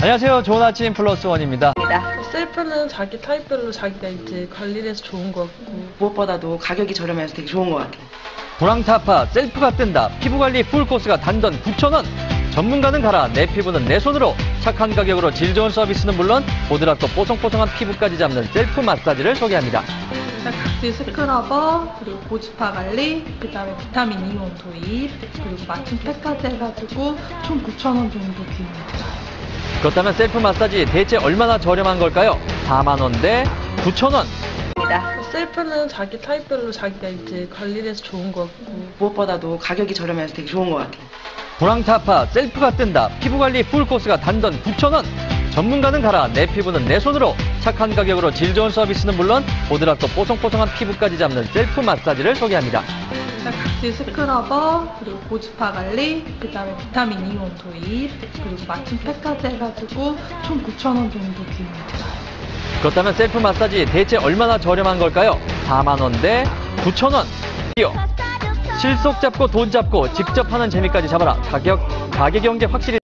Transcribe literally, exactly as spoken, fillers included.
안녕하세요. 좋은 아침 플러스 원입니다. 셀프는 자기 타입별로 자기가 이제 관리를 해서 좋은 것 같고 무엇보다도 가격이 저렴해서 되게 좋은 것 같아요. 브랑타파 셀프가 뜬다. 피부관리 풀코스가 단돈 구천 원. 전문가는 가라. 내 피부는 내 손으로. 착한 가격으로 질 좋은 서비스는 물론 보드랍고 뽀송뽀송한 피부까지 잡는 셀프 마사지를 소개합니다. 일단 각질 스크러버, 그리고 고주파 관리, 그 다음에 비타민 이온 도입, 그리고 맞춤 팩까지 해가지고 총 구천 원 정도 비용입니다. 그렇다면 셀프 마사지 대체 얼마나 저렴한 걸까요? 사만 원 대 구천 원. 셀프는 자기 타입별로 자기가 이제 관리를 해서 좋은 것 같고 무엇보다도 가격이 저렴해서 되게 좋은 것 같아요. 브랑타파 셀프가 뜬다. 피부관리 풀코스가 단돈 구천 원. 전문가는 가라. 내 피부는 내 손으로. 착한 가격으로 질 좋은 서비스는 물론 보드랍고 뽀송뽀송한 피부까지 잡는 셀프 마사지를 소개합니다. 일단 각질 스크러버, 그리고 고주파 관리, 그 다음에 비타민 이온 도입, 그리고 맞춤 팩까지 해가지고 총 구천 원 정도 비용입니다. 그렇다면 셀프 마사지 대체 얼마나 저렴한 걸까요? 사만 원 대 구천 원. 실속 잡고 돈 잡고 직접 하는 재미까지 잡아라. 가격, 가격 연계 확실히